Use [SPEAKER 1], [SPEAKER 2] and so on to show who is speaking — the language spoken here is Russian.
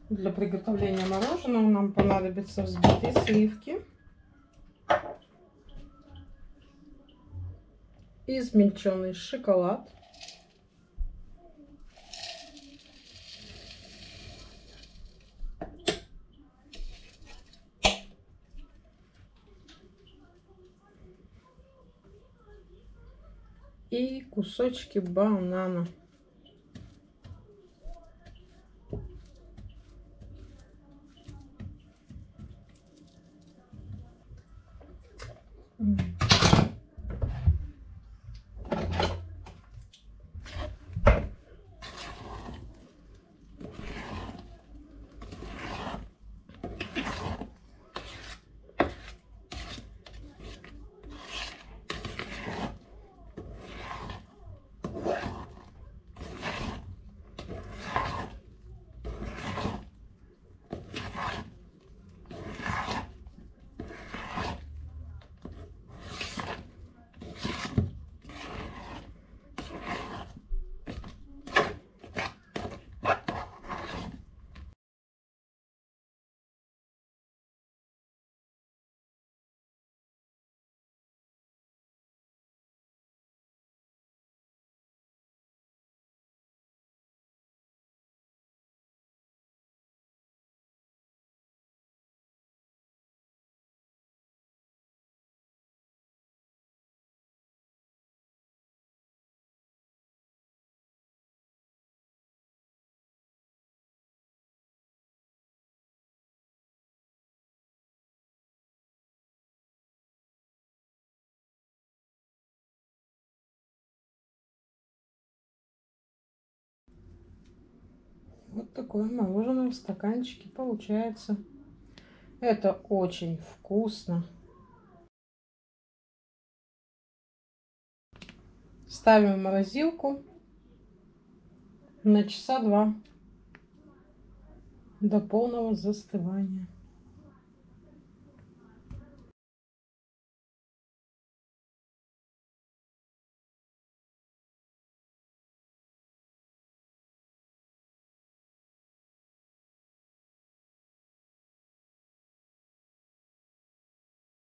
[SPEAKER 1] Для приготовления мороженого нам понадобятся взбитые сливки, измельченный шоколад, и кусочки банана. Вот такое мороженое в стаканчике получается. Это очень вкусно. Ставим в морозилку на часа 2 до полного застывания.